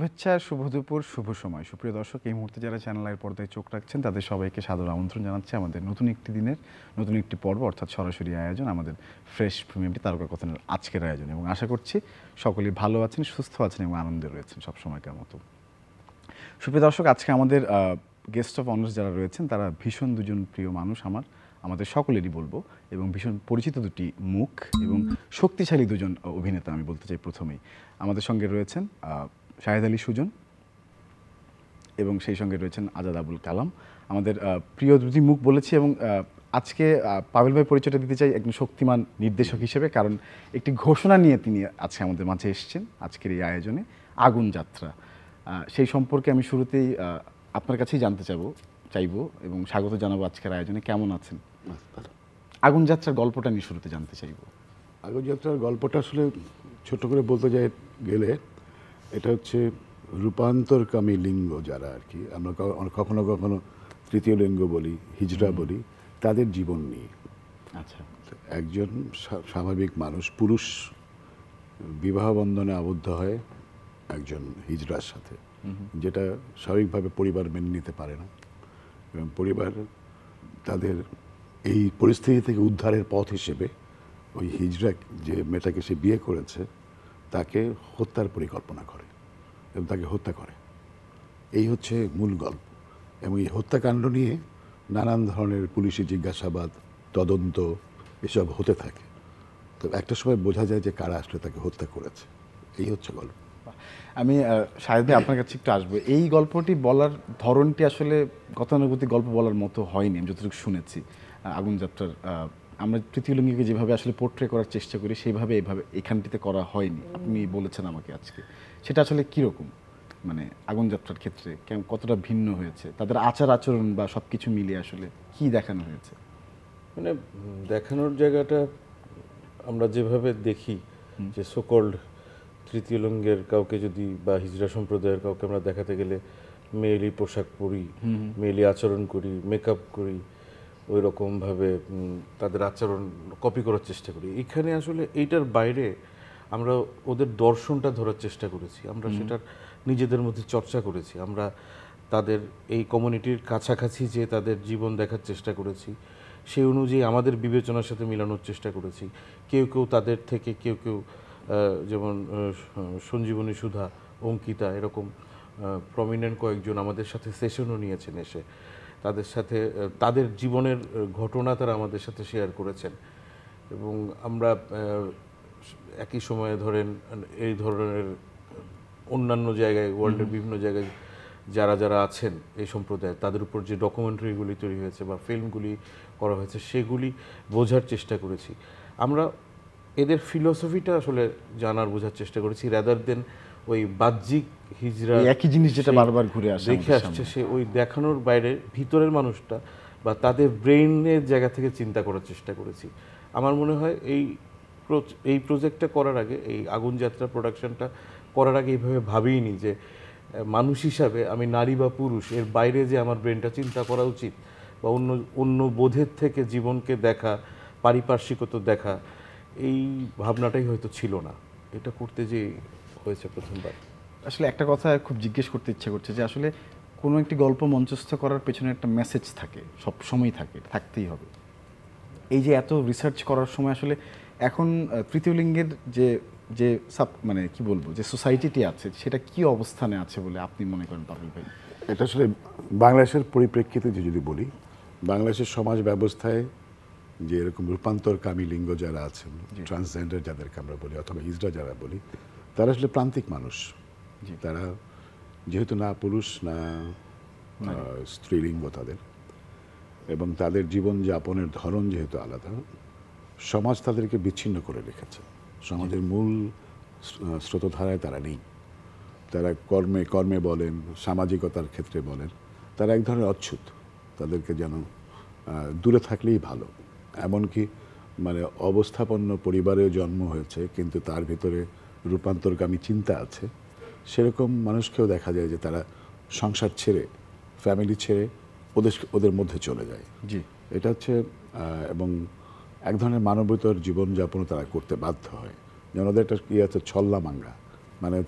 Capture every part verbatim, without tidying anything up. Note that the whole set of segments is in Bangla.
শুভেচ্ছা, শুভ দুপুর, শুভ সময়। সুপ্রিয় দর্শক, এই মুহূর্তে যারা চ্যানেলের পর্দায় চোখ রাখছেন তাদের সবাইকে সাদর আমন্ত্রণ জানাচ্ছি আমাদের নতুন একটি দিনের নতুন একটি পর্ব, অর্থাৎ সরাসরি আয়োজন আমাদের ফ্রেশ প্রিমিয়ামটি তারকা কথনের আজকের আয়োজন। এবং আশা করছি সকলেই ভালো আছেন, সুস্থ আছেন এবং আনন্দে রয়েছেন সব সময়কার মতো। সুপ্রিয় দর্শক, আজকে আমাদের গেস্ট অফ অনার্স যারা রয়েছেন তারা ভীষণ দুজন প্রিয় মানুষ আমার, আমাদের সকলেরই বলবো, এবং ভীষণ পরিচিত দুটি মুখ এবং শক্তিশালী দুজন অভিনেতা আমি বলতে চাই। প্রথমেই আমাদের সঙ্গে রয়েছেন শাহেদ আলী সুজন এবং সেই সঙ্গে রয়েছেন আজাদ আবুল কালাম, আমাদের প্রিয় দুটি মুখ বলেছি। এবং আজকে পাবেল ভাই পরিচয়টা দিতে চাই একজন শক্তিমান নির্দেশক হিসেবে, কারণ একটি ঘোষণা নিয়ে তিনি আজকে আমাদের মাঝে এসেছেন আজকের এই আয়োজনে, আগুন যাত্রা। সেই সম্পর্কে আমি শুরুতেই আপনার কাছেই জানতে চাবো চাইবো এবং স্বাগত জানাবো আজকের আয়োজনে। কেমন আছেন? আগুন যাত্রার গল্পটা নিয়ে শুরুতে জানতে চাইবো। আগুন যাত্রার গল্পটা আসলে ছোট করে বলতে যাই গেলে এটা হচ্ছে রূপান্তরকামী লিঙ্গ যারা আর কি, আমরা কখনো কখনো তৃতীয় লিঙ্গ বলি, হিজড়া বলি, তাদের জীবন নিয়ে। আচ্ছা, একজন স্বাভাবিক মানুষ, পুরুষ বিবাহ বন্ধনে আবদ্ধ হয় একজন হিজড়ার সাথে, যেটা স্বাভাবিকভাবে পরিবার মেনে নিতে পারে না, এবং পরিবার তাদের এই পরিস্থিতি থেকে উদ্ধারের পথ হিসেবে ওই হিজড়া যে মেয়েটাকে সে বিয়ে করেছে তাকে হত্যার পরিকল্পনা করে এবং তাকে হত্যা করে। এই হচ্ছে মূল গল্প। এবং এই হত্যাকাণ্ড নিয়ে নানান ধরনের পুলিশি জিজ্ঞাসাবাদ, তদন্ত এসব হতে থাকে। তো একটা সময় বোঝা যায় যে কারা আসলে তাকে হত্যা করেছে। এই হচ্ছে গল্প। আমি শাহেদ আপনার কাছে একটু আসবো। এই গল্পটি বলার ধরনটি আসলে গতানুগতিক গল্প বলার মতো হয়নি, আমি যতটুকু শুনেছি। আগুন যাত্রার আমরা তৃতীয় লিঙ্গকে যেভাবে আসলে পোর্ট্রে করার চেষ্টা করি সেইভাবে এইভাবে এখানটিতে করা হয়নি, আপনি বলেছেন আমাকে আজকে। সেটা আসলে কীরকম, মানে আগুন যাত্রার ক্ষেত্রে কেমন, কতটা ভিন্ন হয়েছে, তাদের আচার আচরণ বা সব কিছু মিলিয়ে আসলে কি দেখানো হয়েছে? মানে দেখানোর জায়গাটা আমরা যেভাবে দেখি যে সোকল্ড তৃতীয় লিঙ্গের কাউকে যদি বা হিজড়া সম্প্রদায়ের কাউকে আমরা দেখাতে গেলে মেয়েলি পোশাক পরি, মেয়েলি আচরণ করি, মেকআপ করি, ওই রকমভাবে তাদের আচরণ কপি করার চেষ্টা করি। এখানে আসলে এইটার বাইরে আমরা ওদের দর্শনটা ধরার চেষ্টা করেছি, আমরা সেটার নিজেদের মধ্যে চর্চা করেছি, আমরা তাদের এই কমিউনিটির কাছাকাছি যে তাদের জীবন দেখার চেষ্টা করেছি, সেই অনুযায়ী আমাদের বিবেচনার সাথে মিলানোর চেষ্টা করেছি। কেউ কেউ তাদের থেকে কেউ কেউ যেমন সঞ্জীবনী সুধা, অঙ্কিতা, এরকম প্রমিনেন্ট কয়েকজন আমাদের সাথে সেশনও নিয়েছেন, এসে তাদের সাথে তাদের জীবনের ঘটনা তারা আমাদের সাথে শেয়ার করেছেন। এবং আমরা একই সময়ে ধরেন এই ধরনের অন্যান্য জায়গায়, ওয়ার্ল্ডের বিভিন্ন জায়গায় যারা যারা আছেন এই সম্প্রদায়, তাদের উপর যে ডকুমেন্টারিগুলি তৈরি হয়েছে বা ফিল্মগুলি করা হয়েছে সেগুলি বোঝার চেষ্টা করেছি। আমরা এদের ফিলোসফিটা আসলে জানার বোঝার চেষ্টা করেছি, রাদার দেন ওই বাহ্যিক হিজড়া একই জিনিস যেটা বারবার ঘুরে আসে দেখে আসছে, সে ওই দেখানোর বাইরে ভিতরের মানুষটা বা তাদের ব্রেইনের জায়গা থেকে চিন্তা করার চেষ্টা করেছি। আমার মনে হয় এই এই প্রজেক্টটা করার আগে, এই আগুন যাত্রা প্রোডাকশনটা করার আগে এইভাবে ভাবিনি যে মানুষ হিসাবে আমি নারী বা পুরুষ এর বাইরে যে আমার ব্রেনটা চিন্তা করা উচিত বা অন্য অন্য বোধের থেকে জীবনকে দেখা, পারিপার্শ্বিকতা দেখা, এই ভাবনাটাই হয়তো ছিল না। এটা করতে যে হয়েছে প্রথমবার। আসলে একটা কথা খুব জিজ্ঞেস করতে ইচ্ছে করছে যে আসলে কোনো একটি গল্প মঞ্চস্থ করার পেছনে একটা মেসেজ থাকে, সব সময়ই থাকে, থাকতেই হবে। এই যে এত রিসার্চ করার সময় আসলে এখন তৃতীয় লিঙ্গের যে যে সাব মানে কি বলবো যে সোসাইটিটি আছে সেটা কি অবস্থানে আছে বলে আপনি মনে করেন পাবেল ভাই? এটা আসলে বাংলাদেশের পরিপ্রেক্ষিতে যে যদি বলি, বাংলাদেশের সমাজ ব্যবস্থায় যে এরকম রূপান্তরকামী লিঙ্গ যারা আছেন, ট্রান্সজেন্ডার যাদেরকে আমরা বলি অথবা হিজড়া যারা বলি, তারা আসলে প্রান্তিক মানুষ। তারা যেহেতু না পুরুষ না স্ত্রীলিঙ্গ তাদের, এবং তাদের জীবনযাপনের ধরন যেহেতু আলাদা, সমাজ তাদেরকে বিচ্ছিন্ন করে রেখেছে। সমাজের মূল স্রোতধারায় তারা নেই। তারা কর্মে কর্মে বলেন, সামাজিকতার ক্ষেত্রে বলেন, তারা এক ধরনের অচ্ছুত। তাদেরকে যেন দূরে থাকলেই ভালো। এমনকি মানে অবস্থাপন্ন পরিবারেও জন্ম হয়েছে কিন্তু তার ভিতরে রূপান্তরকামী চিন্তা আছে, সেরকম মানুষকেও দেখা যায় যে তারা সংসার ছেড়ে, ফ্যামিলি ছেড়ে ওদের ওদের মধ্যে চলে যায়। জি, এটা হচ্ছে এবং এক ধরনের মানবতার জীবনযাপনও তারা করতে বাধ্য হয়। যেন ওদের একটা ইয়ে আছে ছল্লা মাঙ্গা, মানে হচ্ছে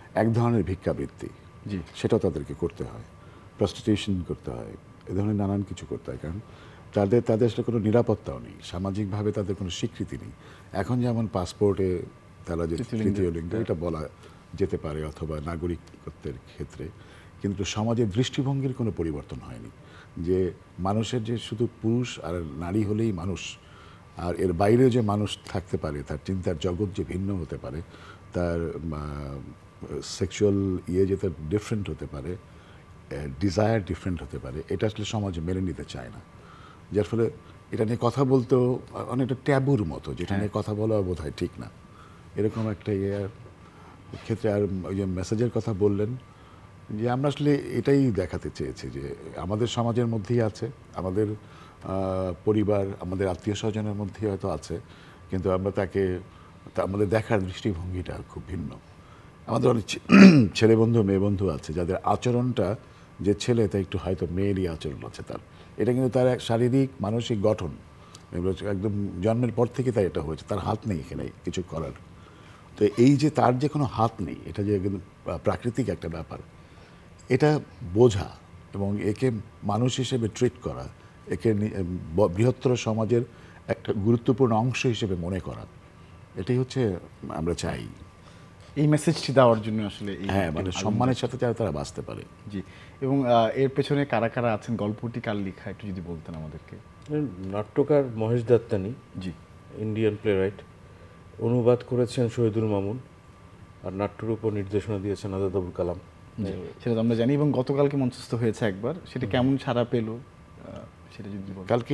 এক ধরনের ভিক্ষাবৃত্তি, জি সেটাও তাদেরকে করতে হয়, প্রস্টিটিউশন করতে হয়, এ ধরনের নানান কিছু করতে হয়। কারণ তাদের তাদের আসলে কোনো নিরাপত্তাও নেই, সামাজিকভাবে তাদের কোনো স্বীকৃতি নেই। এখন যেমন পাসপোর্টে তারা যে তৃতীয় লিঙ্গ এটা বলা যেতে পারে অথবা নাগরিকত্বের ক্ষেত্রে, কিন্তু সমাজের দৃষ্টিভঙ্গির কোনো পরিবর্তন হয়নি। যে মানুষের যে শুধু পুরুষ আর নারী হলেই মানুষ, আর এর বাইরে যে মানুষ থাকতে পারে, তার চিন্তার জগৎ যে ভিন্ন হতে পারে, তার সেক্সুয়াল ইয়ে যে তার ডিফারেন্ট হতে পারে, ডিজায়ার ডিফারেন্ট হতে পারে, এটা আসলে সমাজে মেনে নিতে চায় না। যার ফলে এটা নিয়ে কথা বলতেও অনেকটা ট্যাবুর মতো, যেটা নিয়ে কথা বলা বোধ হয় ঠিক না, এরকম একটা ইয়ে ক্ষেত্রে। আর ওই যে মেসেজের কথা বললেন, যে আমরা আসলে এটাই দেখাতে চেয়েছি যে আমাদের সমাজের মধ্যেই আছে, আমাদের পরিবার, আমাদের আত্মীয় স্বজনের মধ্যেই হয়তো আছে, কিন্তু আমরা তাকে আমাদের দেখার দৃষ্টিভঙ্গিটা খুব ভিন্ন। আমাদের অনেক ছেলে বন্ধু মেয়ে বন্ধু আছে যাদের আচরণটা, যে ছেলে তা একটু হয়তো মেয়েরই আচরণ আছে তার, এটা কিন্তু তার এক শারীরিক মানসিক গঠন, একদম জন্মের পর থেকে তাই এটা হয়েছে, তার হাত নেই এখানে কিছু করার। তো এই যে তার যে কোনো হাত নেই, এটা যে প্রাকৃতিক একটা ব্যাপার, এটা বোঝা এবং একে মানুষ হিসেবে ট্রিট করা, একে বৃহত্তর সমাজের একটা গুরুত্বপূর্ণ অংশ হিসেবে মনে করা, এটাই হচ্ছে আমরা চাই। এই মেসেজটি দেওয়ার জন্য আসলে হ্যাঁ, মানে সম্মানের সাথে যারা তারা বাঁচতে পারে। জি, এবং এর পেছনে কারা কারা আছেন, গল্পটি কার লেখা একটু যদি বলতেন আমাদেরকে। নাট্যকার মহেশ দত্তানি, জি, ইন্ডিয়ান প্লেরাইট, অনুবাদ করেছেন শহীদুল মামুন, আর নাট্যরূপ ও নির্দেশনা দিয়েছেন আজাদ আবুল কালাম। সেটা তো আমরা জানি, এবং গতকালকে মঞ্চস্থ হয়েছে একবার, সেটা কেমন সাড়া পেল সেটা যদি বলেন। কালকে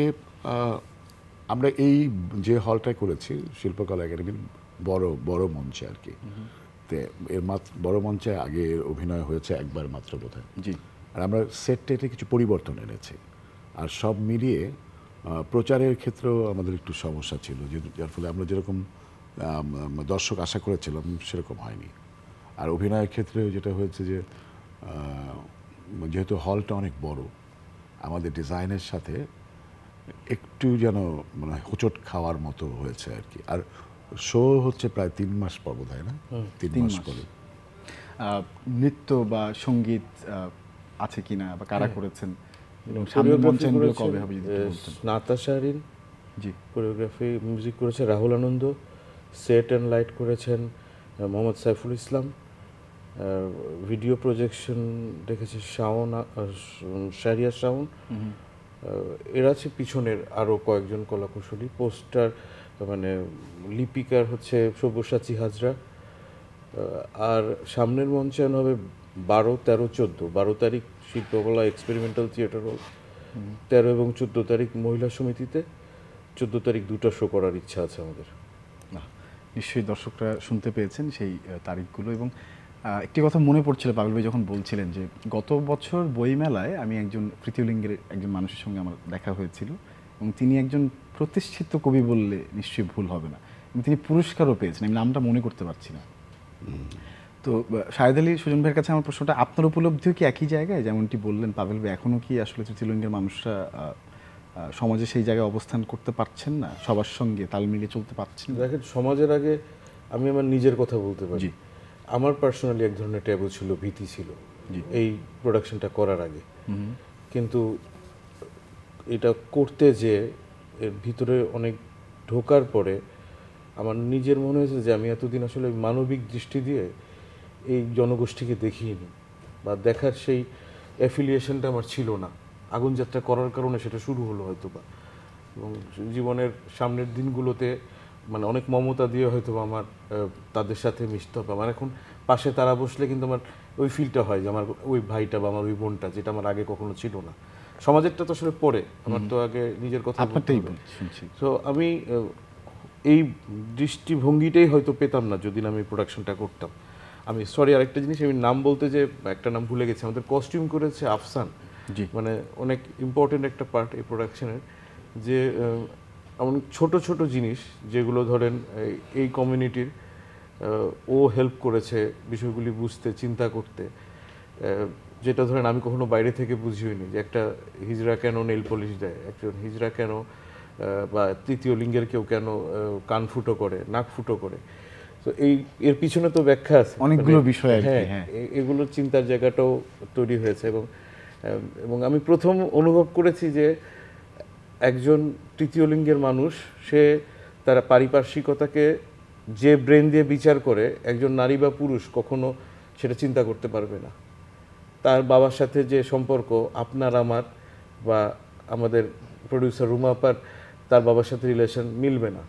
আমরা এই যে হলটায় করেছি শিল্পকলা একাডেমির বড় বড় মঞ্চে আর কি, তো এর মাত্র বড় মঞ্চে আগে অভিনয় হয়েছে একবার মাত্র বোধহয়। জি, আর আমরা সেট টেটে কিছু পরিবর্তন এনেছি, আর সব মিলিয়ে প্রচারের ক্ষেত্রেও আমাদের একটু সমস্যা ছিল, যার ফলে আমরা যেরকম দর্শক আশা করেছিলাম সেরকম হয়নি। আর অভিনয়ের ক্ষেত্রে যেটা হয়েছে যে যেহেতু হলটা অনেক বড়, আমাদের ডিজাইনের সাথে একটু যেন মানে হোঁচট খাওয়ার মতো হয়েছে আর কি। আর শো হচ্ছে প্রায় তিন মাস পর বোধ হয় না, তিন মাস পরে। নৃত্য বা সঙ্গীত আছে কিনা বা কারা করেছেন, এবং সামনের মঞ্চায়নগুলো কবে হবে যদি বলতেন। নাতাশা রিন, জি, কোরিওগ্রাফি মিউজিক করেছে Rahul Anand, set and light করেছেন মোহাম্মদ সাইফুল ইসলাম, ভিডিও প্রজেকশন দেখেছে শাওন, শাহরিয়া শাওন, এরা আছে পিছনের আরও কয়েকজন কলাকুশলী। পোস্টার মানে লিপিকার হচ্ছে সব্যসাচী হাজরা। আর সামনের মঞ্চায়ন হবে বারো তেরো চোদ্দো বারো তারিখ শিল্পকলা এক্সপেরিমেন্টাল থিয়েটার হল, তেরো এবং চোদ্দো তারিখ মহিলা সমিতিতে, চোদ্দো তারিখ দুটো শো করার ইচ্ছা আছে আমাদের। নিশ্চয়ই দর্শকরা শুনতে পেয়েছেন সেই তারিখগুলো। এবং একটি কথা মনে পড়ছিল পাগল ভাই যখন বলছিলেন যে গত বছর বইমেলায় আমি একজন তৃতীয় লিঙ্গের একজন মানুষের সঙ্গে আমার দেখা হয়েছিল, এবং তিনি একজন প্রতিষ্ঠিত কবি বললে নিশ্চয়ই ভুল হবে না, এবং তিনি পুরস্কারও পেয়েছেন, আমি নামটা মনে করতে পারছি না। তো শাহেদ আলী সুজন ভাইয়ের কাছে আমার প্রশ্নটা, আপনার উপলব্ধিও কি একই জায়গায় যেমনটি বললেন পাভেল ভাই, এখনও কি আসলে তৃতীয় লিঙ্গের মানুষরা সমাজে সেই জায়গায় অবস্থান করতে পারছেন না, সবার সঙ্গে তাল মিলিয়ে চলতে পারছেন? দেখেন, সমাজের আগে আমি আমার নিজের কথা বলতে পারি। আমার পার্সোনালি এক ধরনের ট্যাবু ছিল, ভীতি ছিল এই প্রোডাকশনটা করার আগে, কিন্তু এটা করতে যে এর ভিতরে অনেক ঢোকার পরে আমার নিজের মনে হয়েছে যে আমি এতদিন আসলে মানবিক দৃষ্টি দিয়ে এই জনগোষ্ঠীকে দেখিনি, বা দেখার সেই অ্যাফিলিয়েশনটা আমার ছিল না। আগুন যাত্রা করার কারণে সেটা শুরু হলো হয়তো বা, এবং জীবনের সামনের দিনগুলোতে মানে অনেক মমতা দিয়ে হয়তো আমার তাদের সাথে মিশতে হবে। আমার এখন পাশে তারা বসলে কিন্তু আমার ওই ফিলটা হয় যে আমার ওই ভাইটা বা আমার ওই বোনটা, যেটা আমার আগে কখনো ছিল না। সমাজেরটা তো আসলে পরে, আমার তো আগে নিজের কথা বলতেই হবে। তো আমি এই দৃষ্টিভঙ্গিটাই হয়তো পেতাম না যদি আমি প্রোডাকশনটা করতাম। আমি সরি আরেকটা জিনিস আমি নাম বলতে যে একটা নাম ভুলে গেছি, আমাদের কস্টিউম করেছে আফসান, মানে অনেক ইম্পর্টেন্ট একটা পার্ট এই প্রোডাকশনের, যে এমন ছোট ছোট জিনিস যেগুলো ধরেন এই কমিউনিটির ও হেল্প করেছে বিষয়গুলি বুঝতে, চিন্তা করতে, যেটা ধরেন আমি কখনো বাইরে থেকে বুঝিওনি, যে একটা হিজড়া কেন নেল পলিশ দেয়, একজন হিজড়া কেন বা তৃতীয় লিঙ্গের কেউ কেন কান ফুটো করে, নাক ফুটো করে। তো এই এর পিছনে তো ব্যাখ্যা আছে, অনেকগুলো বিষয় আর কি, হ্যাঁ, হ্যাঁ। এ- এগুলোর চিন্তার জায়গাটাও তৈরি হয়েছে এবং এবং আমি প্রথম অনুভব করেছি যে একজন তৃতীয় লিঙ্গের মানুষ সে তার পারিপার্শ্বিকতাকে যে ব্রেন দিয়ে বিচার করে একজন নারী বা পুরুষ কখনো সেটা চিন্তা করতে পারবে না। তার বাবার সাথে যে সম্পর্ক আপনার আমার বা আমাদের প্রডিউসার রুমা আপার তার বাবার সাথে রিলেশন মিলবে না,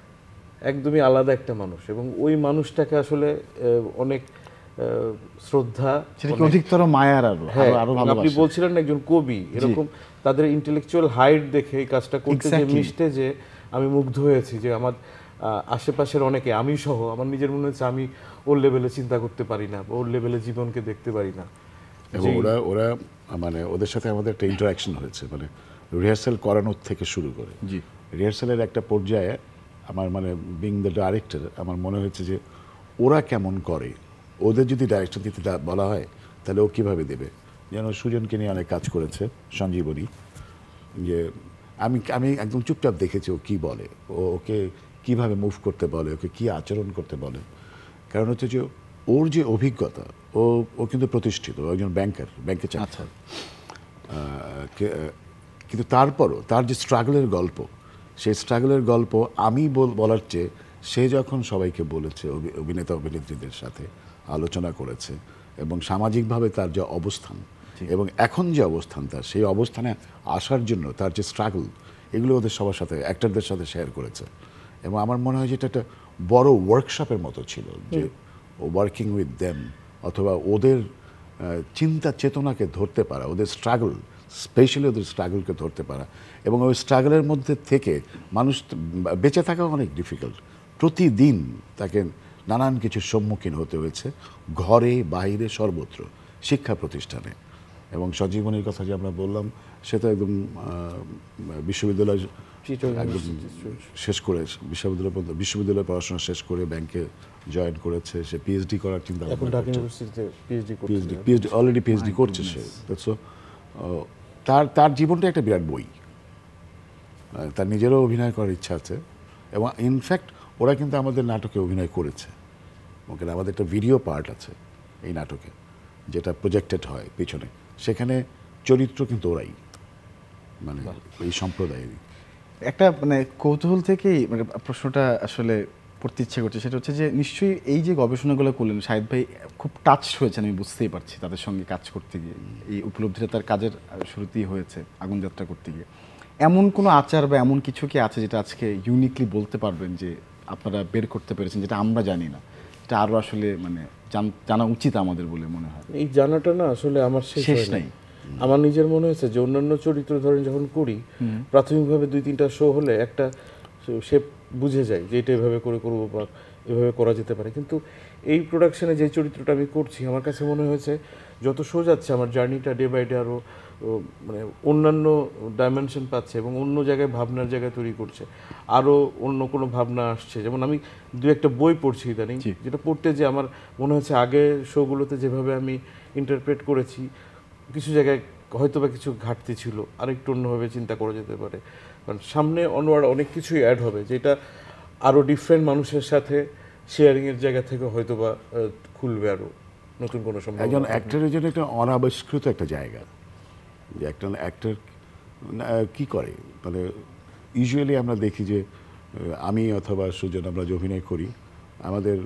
একদমই আলাদা একটা মানুষ এবং ওই মানুষটাকে আসলে আহ, অনেক আহ, শ্রদ্ধা, সেটা কি অধিকতর মায়ার আরো হ্যাঁ, আরো এবং ভালোবাসা। আপনি বলছিলেন না একজন কবি, এরকম তাদের ইন্টেলেকচুয়াল হাইট দেখে এই কাজটা করতে যে Exactly. মিশতে যে আমি মুগ্ধ হয়েছি যে আমার আহ, আশেপাশের অনেকে, আমি সহ আমার নিজের মনে হচ্ছে আমি ওর লেভেলে চিন্তা করতে পারি না, ওর লেভেলে জীবনকে দেখতে পারি না। এবং ওরা ওরা মানে ওদের সাথে আমাদের একটা ইন্টারাকশন হয়েছে, মানে রিহার্সাল করানোর থেকে শুরু করে জি রিহার্সালের একটা পর্যায়ে আমার মানে বিং দ্য ডাইরেক্টর আমার মনে হয়েছে যে ওরা কেমন করে, ওদের যদি ডাইরেকশন দিতে দা- বলা হয় তাহলে ও কীভাবে দেবে। যেন সুজনকে নিয়ে অনেক কাজ করেছে সঞ্জীবনী, যে আমি আমি একদম চুপচাপ দেখেছি ও কী বলে, ও ওকে কীভাবে মুভ করতে বলে, ওকে কী আচরণ করতে বলে। কারণ হচ্ছে যে ওর যে অভিজ্ঞতা, ও ও কিন্তু প্রতিষ্ঠিত, ও একজন ব্যাংকার, ব্যাংকে চাকরি আচ্ছা। করে। আহ, কে- আহ, কিন্তু তারপরও তার যে স্ট্রাগলের গল্প, সেই স্ট্রাগলের গল্প আমি বল- বলার চেয়ে সে যখন সবাইকে বলেছে, অভি- অভিনেতা অভিনেত্রীদের সাথে আলোচনা করেছে এবং সামাজিকভাবে তার যে অবস্থান এবং এখন যে অবস্থান তার, সেই অবস্থানে আসার জন্য তার যে স্ট্রাগল, এগুলো ওদের সবার সাথে অ্যাক্টরদের সাথে শেয়ার করেছে। এবং আমার মনে হয় যে এটা একটা বড় ওয়ার্কশপের মতো ছিল, যে ওয়ার্কিং উইথ দেম, অথবা ওদের আহ, চিন্তা চেতনাকে ধরতে পারা, ওদের স্ট্রাগল, স্পেশালি ওদের স্ট্রাগলকে ধরতে পারা এবং ওই স্ট্রাগলের মধ্যে থেকে মানুষ তো- বেঁচে থাকা অনেক ডিফিকাল্ট। প্রতিদিন তাকে নানান কিছুর সম্মুখীন হতে হয়েছে, ঘরে বাইরে সর্বত্র, শিক্ষা প্রতিষ্ঠানে। এবং সঞ্জীবনীর কথা যে আমরা বললাম, সে তো একদম আহ, বিশ্ববিদ্যালয় একদম শেষ করে বিশ্ববিদ্যালয় পর্যন্ত বিশ্ববিদ্যালয়ে পড়াশোনা শেষ করে ব্যাংকে জয়েন করেছে, সে পিএইচডি করার চিন্তা এখন ভাবনা ঢাকা করছে। ইউনিভার্সিটিতে পিএইচডি করছে। পিএইচডি পিএইচডি অলরেডি পিএইচডি করছে সে। সো তার তার জীবনটা একটা বিরাট বই। আহ, তার নিজেরও অভিনয় করার ইচ্ছা আছে এবং ইনফ্যাক্ট ওরা কিন্তু আমাদের নাটকে অভিনয় করেছে। ওখানে আমাদের একটা ভিডিও পার্ট আছে এই নাটকে, যেটা প্রজেক্টেড হয় পিছনে, সেখানে চরিত্র কিন্তু ওরাই, মানে এই সম্প্রদায়েরই। একটা মানে কৌতূহল থেকেই মানে প্রশ্নটা আসলে পড়তে ইচ্ছে করছে, সেটা হচ্ছে যে নিশ্চয়ই এই যে গবেষণাগুলো করলেন শাহেদ ভাই খুব টাচ হয়েছেন, আমি বুঝতেই পারছি তাদের সঙ্গে কাজ করতে গিয়ে। এই উপলব্ধিটা তার কাজের শুরুতেই হয়েছে আগুন যাত্রা করতে গিয়ে। এমন কোনো আচার বা এমন কিছু কি আছে যেটা আজকে ইউনিকলি বলতে পারবেন যে আপনারা বের করতে পেরেছেন, যেটা আমরা জানি না, এটা আরও আসলে মানে জান- জানা উচিত আমাদের বলে মনে হয়? এই জানাটা না আসলে আমার শেষ শেষ হয় নাই। নাই। আমার নিজের মনে হয়েছে যে অন্যান্য চরিত্র ধরেন যখন করি, প্রাথমিকভাবে দুই তিনটা শো হলে একটা সে বুঝে যায় যে এটা এভাবে করে করবো বা এভাবে করা যেতে পারে। কিন্তু এই প্রোডাকশনে যে চরিত্রটা আমি করছি, আমার কাছে মনে হয়েছে যত শো যাচ্ছে আমার জার্নিটা ডে বাই ডে আরও মানে অন্যান্য ডাইমেনশন পাচ্ছে এবং অন্য জায়গায় ভাবনার জায়গায় তৈরি করছে, আরও অন্য কোনো ভাবনা আসছে। যেমন আমি দু একটা বই পড়ছি ইদানিং, যেটা পড়তে যে আমার মনে হচ্ছে আগে শোগুলোতে যেভাবে আমি ইন্টারপ্রেট করেছি কিছু জায়গায় হয়তো বা কিছু ঘাটতি ছিল, আরেকটু অন্যভাবে চিন্তা করা যেতে পারে। কারণ সামনে অনওয়ার্ড অনেক কিছুই অ্যাড হবে, যেটা আরও ডিফারেন্ট মানুষের সাথে শেয়ারিংয়ের জায়গা থেকে হয়তো বা আহ, খুলবে আরও নতুন কোনো সম্ভাবনা। একজন অ্যাক্টরের জন্য একটা অনাবিষ্কৃত একটা জায়গা, যে একজন অ্যাক্টর কি করে, মানে ইউজুয়ালি আমরা দেখি যে আহ, আমি অথবা সুজন আমরা যে অভিনয় করি, আমাদের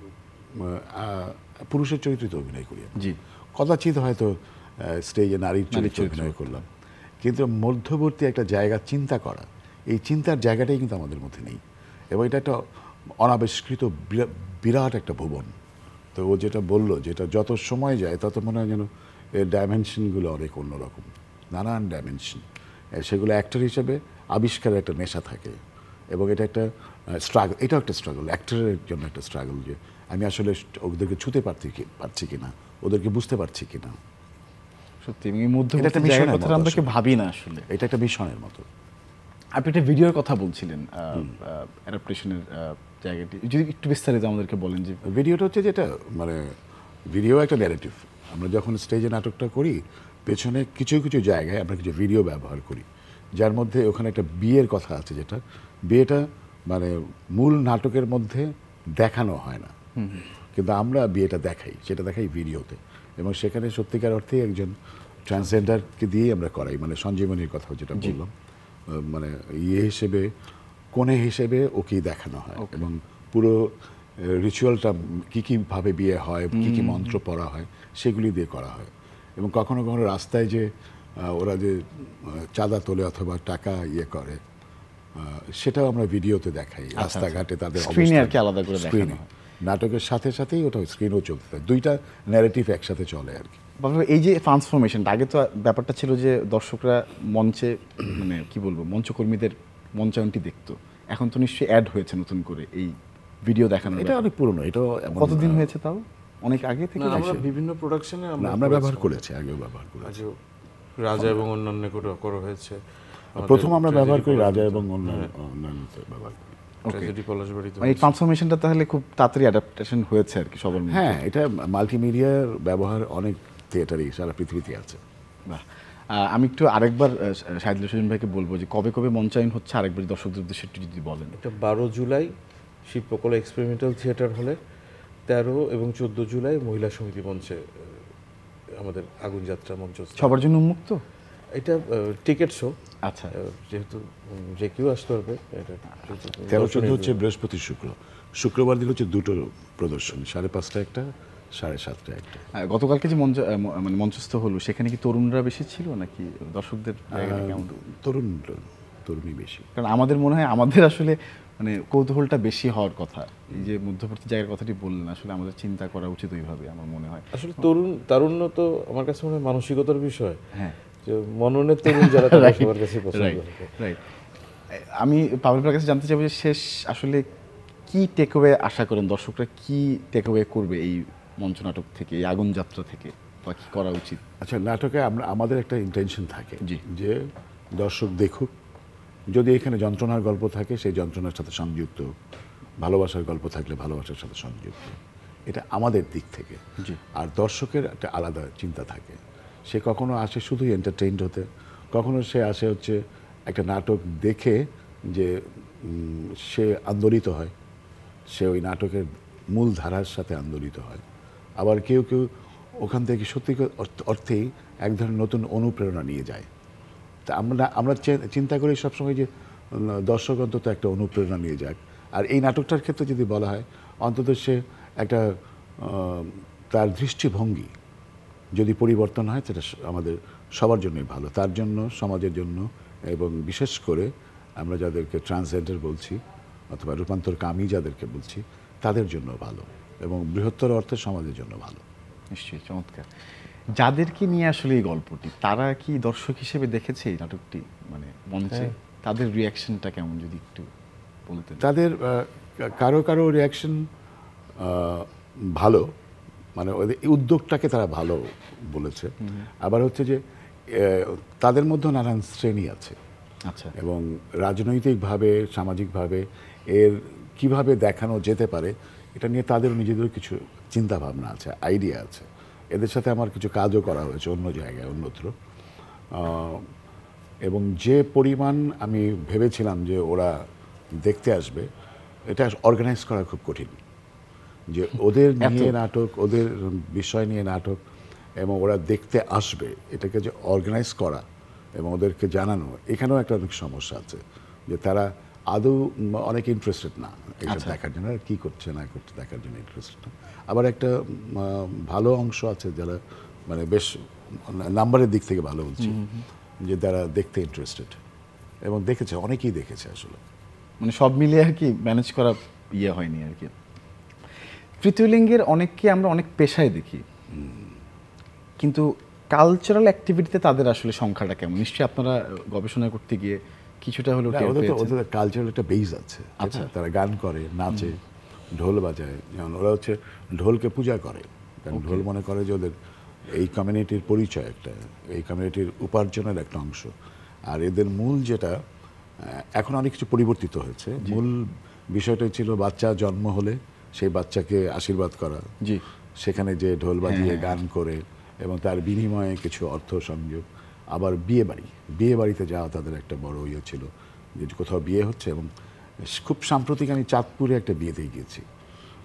আহ, পুরুষের চরিত্রে অভিনয় করি, জি, কদাচিৎ হয়তো স্টেজে নারীর চরিত্রে অভিনয় করলাম, কিন্তু মধ্যবর্তী একটা জায়গা চিন্তা করা, এই চিন্তার জায়গাটাই কিন্তু আমাদের মধ্যে নেই। এবং এটা একটা অনাবিষ্কৃত বিরা- বিরাট একটা ভুবন। তো ও যেটা বললো, যেটা যত সময় যায় তত মনে হয় যেন এর ডাইমেনশনগুলো অনেক অন্যরকম, নানান ডাইমেনশন, সেগুলো অ্যাক্টর হিসেবে আবিষ্কারের একটা নেশা থাকে। এবং এটা একটা স্ট্রাগল, এটাও একটা স্ট্রাগল, অ্যাক্টরের জন্য একটা স্ট্রাগল, যে আমি আসলে ওদেরকে ছুতে পারছি কি পারছি কিনা, ওদেরকে বুঝতে পারছি কিনা। সত্যি এই মধ্যবর্তী জায়গার কথা আমরা কি ভাবি না আসলে। এটা একটা মিশনের মতো। আপনি একটা ভিডিওর কথা বলছিলেন, অ্যাডাপ্টেশনের জায়গাটি যদি একটু বিস্তারিত আমাদেরকে বলেন। যে ভিডিওটা হচ্ছে যেটা মানে ভিডিও একটা ন্যারেটিভ। আমরা যখন স্টেজে নাটকটা করি, পেছনে কিছু কিছু জায়গায় আমরা কিছু ভিডিও ব্যবহার করি, যার মধ্যে ওখানে একটা বিয়ের কথা আছে, যেটা বিয়েটা মানে মূল নাটকের মধ্যে দেখানো হয় না, কিন্তু আমরা বিয়েটা দেখাই, সেটা দেখাই ভিডিওতে, এবং সেখানে সত্যিকার অর্থে একজন ট্রান্সজেন্ডারকে দিয়েই আমরা করাই, মানে সঞ্জীবনীর কথা যেটা বললাম, মানে ইয়ে হিসেবে কোণে হিসেবে ওকেই দেখানো হয়, এবং পুরো রিচুয়ালটা কী কীভাবে বিয়ে হয়, কী কী মন্ত্র পড়া হয় সেগুলি দিয়ে করা হয়। এবং কখনো কখনো রাস্তায় যে ওরা যে চাঁদা তোলে অথবা টাকা ইয়ে করে, সেটাও আমরা ভিডিওতে দেখাই, রাস্তাঘাটে তাদের স্ক্রিনে আর কি আলাদা করে দেখানো হয়। নাটকের সাথে সাথেই ওটা স্ক্রিনও চলতে থাকে, দুইটা ন্যারেটিভ একসাথে চলে আর কি। এই যে ট্রান্সফরমেশনটা, আগে তো ব্যাপারটা ছিল যে দর্শকরা মঞ্চে মানে কি বলবো মঞ্চকর্মীদের মঞ্চায়নটি দেখতো, এখন তো নিশ্চয়ই অ্যাড হয়েছে নতুন করে এই ভিডিও দেখানো। এটা অনেক পুরনো, এটা কতদিন হয়েছে তাও? অনেক আগে থেকে আমরা বিভিন্ন প্রোডাকশনে আমরা ব্যবহার করেছি, আগেও ব্যবহার করেছি, রাজা এবং অন্যান্য করা হয়েছে। প্রথম আমরা ব্যবহার করি রাজা এবং অন্যান্য ব্যবহার করি। এই ট্রান্সফরমেশনটা তাহলে খুব তাড়াতাড়ি অ্যাডাপ্টেশন হয়েছে আর কি সবার মধ্যে। হ্যাঁ, এটা মাল্টিমিডিয়ার ব্যবহার অনেক থিয়েটারে সারা পৃথিবীতে আছে। বাহ, আমি একটু আরেকবার শাহিদুল সুজন ভাইকে বলবো যে কবে কবে মঞ্চায়ন হচ্ছে আরেকবার দর্শকদের উদ্দেশ্যে একটু যদি বলেন। এটা বারো জুলাই শিবপ্রকলা এক্সপেরিমেন্টাল থিয়েটার হলে, তেরো এবং চোদ্দ জুলাই মহিলা সমিতি মঞ্চে আমাদের আগুন যাত্রা মঞ্চ। সবার জন্য উন্মুক্ত এটা টিকিট শো। আচ্ছা, যেহেতু যে কেউ আসতে পারবে। এটা তেরো চোদ্দ হচ্ছে বৃহস্পতি শুক্র, শুক্রবার দিন হচ্ছে দুটো প্রদর্শনী, সাড়ে পাঁচটা একটা, সাড়ে সাতটা একটা। গতকালকে যে মঞ্চ মানে মঞ্চস্থ হলো সেখানে কি তরুণরা বেশি ছিল নাকি দর্শকদের কেমন? তরুণ তরুণই বেশি, কারণ আমাদের মনে হয় আমাদের আসলে মানে কৌতূহলটা বেশি হওয়ার কথা। এই যে মধ্যবর্তী জায়গার কথাটি বললেন, আসলে আমাদের চিন্তা করা উচিত ওইভাবে আমার মনে হয়। আসলে তরুণ তারুণ্য তো আমার কাছে মনে হয় মানসিকতার বিষয়। হ্যাঁ, যে মননের তরুণ যারা সবার কাছে পছন্দ করে। রাইট। আমি পাবলিকের কাছে জানতে চাইবো যে শেষ আসলে কি টেকওয়ে আশা করেন, দর্শকরা কি টেকওয়ে করবে এই মঞ্চ নাটক থেকে, এই আগুন যাত্রা থেকে, বা কি করা উচিত? আচ্ছা, নাটকে আমরা আমাদের একটা ইন্টেনশন থাকে জি, যে দর্শক দেখুক, যদি এখানে যন্ত্রণার গল্প থাকে সেই যন্ত্রণার সাথে সংযুক্ত, ভালোবাসার গল্প থাকলে ভালোবাসার সাথে সংযুক্ত, এটা আমাদের দিক থেকে। আর দর্শকের একটা আলাদা চিন্তা থাকে, সে কখনো আসে শুধুই এন্টারটেইনড হতে, কখনো সে আসে হচ্ছে একটা নাটক দেখে যে সে আন্দোলিত হয়, সে ওই নাটকের মূল ধারার সাথে আন্দোলিত হয়। আবার কেউ কেউ ওখান থেকে সত্যি অর্থেই এক ধরনের নতুন অনুপ্রেরণা নিয়ে যায়। তা আমরা আমরা চিন্তা করি সবসময় যে দর্শক অন্তত একটা অনুপ্রেরণা নিয়ে যাক। আর এই নাটকটার ক্ষেত্রে যদি বলা হয়, অন্তত সে একটা তার দৃষ্টিভঙ্গি যদি পরিবর্তন হয়, সেটা আমাদের সবার জন্যই ভালো, তার জন্য, সমাজের জন্য, এবং বিশেষ করে আমরা যাদেরকে ট্রান্সজেন্ডার বলছি অথবা রূপান্তরকামী যাদেরকে বলছি তাদের জন্য ভালো, এবং বৃহত্তর অর্থে সমাজের জন্য ভালো। নিশ্চয়ই, চমৎকার। যাদেরকে নিয়ে আসলে এই গল্পটি, তারা কি দর্শক হিসেবে দেখেছে এই নাটকটি, মানে মঞ্চে তাদের রিয়াকশনটা কেমন যদি একটু বলতেন? তাদের কারো কারো রিয়াকশন ভালো, মানে ওদের উদ্যোগটাকে তারা ভালো বলেছে। আবার হচ্ছে যে তাদের মধ্যে নানান শ্রেণী আছে। আচ্ছা, এবং রাজনৈতিকভাবে, সামাজিকভাবে এর কিভাবে দেখানো যেতে পারে এটা নিয়ে তাদের নিজেদের কিছু চিন্তা ভাবনা আছে, আইডিয়া আছে। এদের সাথে আমার কিছু কাজও করা হয়েছে অন্য জায়গায়, অন্যত্র। এবং যে পরিমাণ আমি ভেবেছিলাম যে ওরা দেখতে আসবে, এটা অর্গানাইজ করা খুব কঠিন। যে ওদের নিয়ে নাটক, ওদের বিষয় নিয়ে নাটক, এবং ওরা দেখতে আসবে, এটাকে যে অর্গানাইজ করা এবং ওদেরকে জানানো, এখানেও একটা অনেক সমস্যা আছে। যে তারা আদৌ অনেক ইন্টারেস্টেড না এইসব দেখার জন্য, কী করছে না করছে দেখার জন্য ইন্টারেস্টেড না। আবার একটা ভালো অংশ আছে যারা মানে বেশ নাম্বারের দিক থেকে ভালো বলছি, যে তারা দেখতে ইন্টারেস্টেড এবং দেখেছে, অনেকেই দেখেছে আসলে। মানে সব মিলিয়ে আর কি ম্যানেজ করা ইয়ে হয়নি আর কি। তৃতীয় লিঙ্গের অনেককে আমরা অনেক পেশায় দেখি, কিন্তু কালচারাল অ্যাক্টিভিটিতে তাদের আসলে সংখ্যাটা কেমন? নিশ্চয়ই আপনারা গবেষণা করতে গিয়ে কিছুটা হলেও ওদের কালচারাল একটা বেস আছে। আচ্ছা, তারা গান করে, নাচে, ঢোল বাজায়। যেমন ওরা হচ্ছে ঢোলকে পূজা করে, কারণ ঢোল মনে করে যে ওদের এই কমিউনিটির পরিচয়, একটা এই কমিউনিটির উপার্জনের একটা অংশ। আর এদের মূল যেটা, এখন অনেক কিছু পরিবর্তিত হয়েছে, মূল বিষয়টাই ছিল বাচ্চা জন্ম হলে সেই বাচ্চাকে আশীর্বাদ করা, জি, সেখানে যে ঢোল বাজিয়ে গান করে এবং তার বিনিময়ে কিছু অর্থ সংযোগ। আবার বিয়ে বাড়ি, বিয়ে বাড়িতে যাওয়া তাদের একটা বড় ইয়ে ছিল, যে কোথাও বিয়ে হচ্ছে। এবং খুব সাম্প্রতিক আমি চাঁদপুরে একটা বিয়েতে গিয়েছি,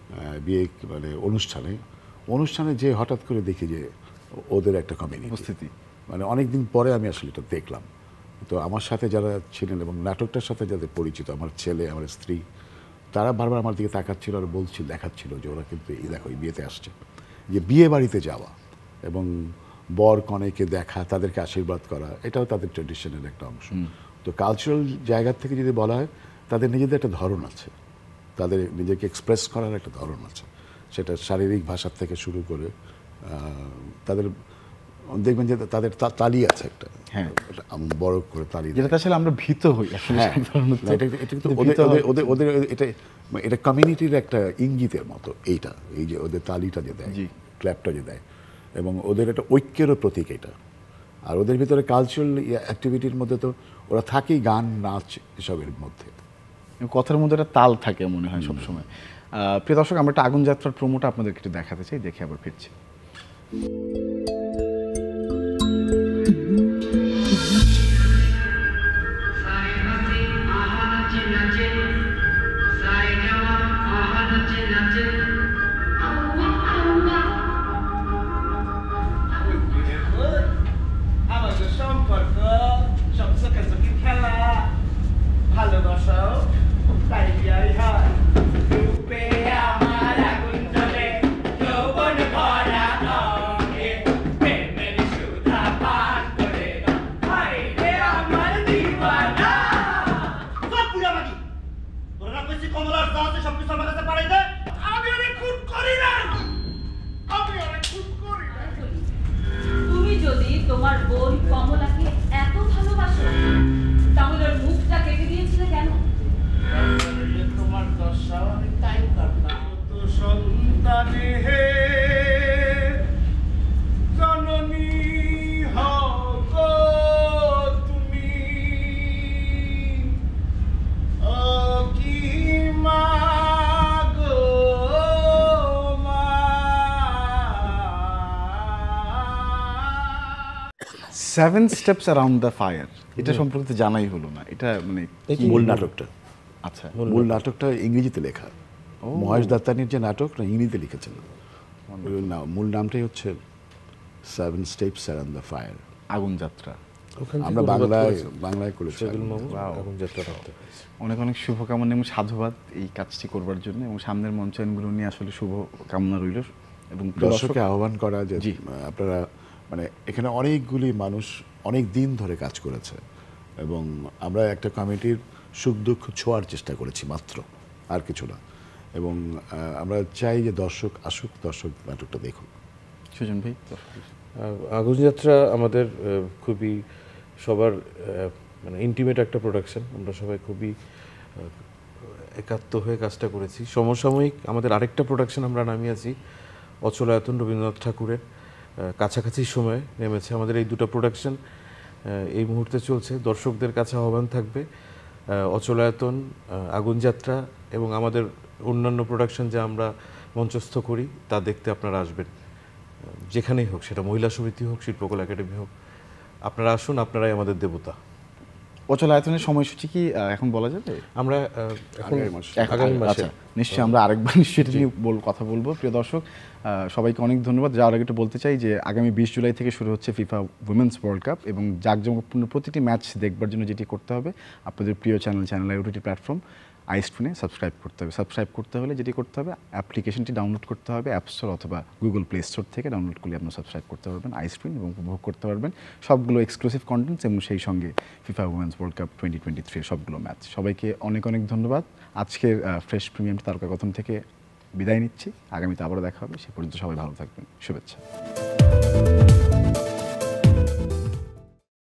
বিয়ে মানে অনুষ্ঠানে অনুষ্ঠানে যে হঠাৎ করে দেখি যে ওদের একটা কমিউনিটি উপস্থিতি, মানে অনেক দিন পরে আমি আসলে এটা দেখলাম। তো আমার সাথে যারা ছিলেন এবং নাটকটার সাথে যাদের পরিচিত, আমার ছেলে, আমার স্ত্রী, তারা বারবার আমার দিকে তাকাচ্ছিল আর বলছিল, দেখাচ্ছিল যে ওরা কিন্তু এই দেখো এই বিয়েতে আসছে। যে বিয়ে বাড়িতে যাওয়া এবং বর কনেকে দেখা, তাদেরকে আশীর্বাদ করা, এটাও তাদের ট্র্যাডিশনের একটা অংশ। তো কালচারাল জায়গা থেকে যদি বলা হয়, তাদের নিজেদের একটা ধরন আছে, তাদের নিজেকে এক্সপ্রেস করার একটা ধরন আছে। সেটা শারীরিক ভাষার থেকে শুরু করে তাদের দেখবেন যে তাদের তালি আছে একটা, হ্যাঁ, বড় করে তালি, যেটা আসলে আমরা ভীত হই আসলে। ওদের ওদের এটা এটা কমিউনিটির একটা ইঙ্গিতের মতো এইটা, এই যে ওদের তালিটা যে দেয়, ক্ল্যাপটা যে দেয়, এবং ওদের একটা ঐক্যেরও প্রতীক এটা। আর ওদের ভিতরে কালচারাল অ্যাক্টিভিটির মধ্যে তো ওরা থাকেই গান, নাচ, এসবের মধ্যে। কথার মধ্যে একটা তাল থাকে মনে হয় সবসময়। প্রিয় দর্শক, আমরা একটা আগুন যাত্রার প্রোমোটা আপনাদেরকে একটু দেখাতে চাই, দেখে আবার ফিরছি। Seven steps around the fire, এটা সম্পর্কে জানাই হলো না। এটা মানে মূল নাটকটা, আচ্ছা, মূল নাটকটা ইংরেজিতে লেখা। মহেশ দত্তানির যে নাটক না, ইংরেজিতে লিখেছেন। মূল নামটাই হচ্ছে seven steps around the fire, আগুন যাত্রা। আমরা বাংলায় বাংলায় করেছি। অনেক অনেক শুভকামনা এবং সাধুবাদ এই কাজটি করবার জন্য, এবং সামনের মঞ্চায়নগুলো নিয়ে আসলে শুভ কামনা রইল। এবং দর্শককে আহ্বান করা যে আপনারা, মানে এখানে অনেকগুলি মানুষ অনেক দিন ধরে কাজ করেছে, এবং আমরা একটা কমিটির সুখ দুঃখ ছোঁয়ার চেষ্টা করেছি মাত্র, আর কিছু না। এবং আমরা চাই যে দর্শক আসুক, দর্শক নাটকটা দেখুক। সুজন ভাই, আগুন যাত্রা আমাদের খুবই সবার মানে ইন্টিমেট একটা প্রোডাকশন। আমরা সবাই খুবই একাত্ম হয়ে কাজটা করেছি। সমসাময়িক আমাদের আরেকটা প্রোডাকশন আমরা নামিয়েছি, অচলায়তন রবীন্দ্রনাথ ঠাকুরের, কাছাকাছি সময়ে নেমেছে। আমাদের এই দুটো প্রোডাকশন এই মুহূর্তে চলছে। দর্শকদের কাছে আহ্বান থাকবে অচলায়তন, আগুন যাত্রা এবং আমাদের অন্যান্য প্রোডাকশন যা আমরা মঞ্চস্থ করি তা দেখতে আপনারা আসবেন, যেখানেই হোক, সেটা মহিলা সমিতি হোক, শিল্পকলা একাডেমি হোক। আপনারা আসুন, আপনারাই আমাদের দেবতা। অচলায়তনের সময়সূচি কি এখন বলা যাবে? আমরা এখন আগামী মাসে নিশ্চয়ই আমরা আরেকবার নিশ্চয়ই এটা নিয়ে কথা বলবো। প্রিয় দর্শক, সবাইকে অনেক ধন্যবাদ। যাওয়ার আগে একটু বলতে চাই যে আগামী বিশ জুলাই থেকে শুরু হচ্ছে ফিফা উইমেন্স ওয়ার্ল্ড কাপ, এবং জাঁকজমকপূর্ণ প্রতিটি ম্যাচ দেখবার জন্য যেটি করতে হবে, আপনাদের প্রিয় চ্যানেল চ্যানেল ওটিটি প্ল্যাটফর্ম আইস্ক্রিনে সাবস্ক্রাইব করতে হবে। সাবস্ক্রাইব করতে হলে যেটি করতে হবে, অ্যাপ্লিকেশনটি ডাউনলোড করতে হবে অ্যাপ স্টোর অথবা গুগল প্লে স্টোর থেকে। ডাউনলোড করলে আপনি সাবস্ক্রাইব করতে পারবেন আইস্ক্রিন, এবং উপভোগ করতে পারবেন সবগুলো এক্সক্লুসিভ কন্টেন্টস, এবং সেই সঙ্গে FIFA women's world cup twenty twenty থ্রির সবগুলো ম্যাচ। সবাইকে অনেক অনেক ধন্যবাদ। আজকের ফ্রেশ প্রিমিয়াম তারকা কথন থেকে বিদায় নিচ্ছি। আগামীতে আবারও দেখা হবে, সে পর্যন্ত সবাই ভালো থাকবেন। শুভেচ্ছা।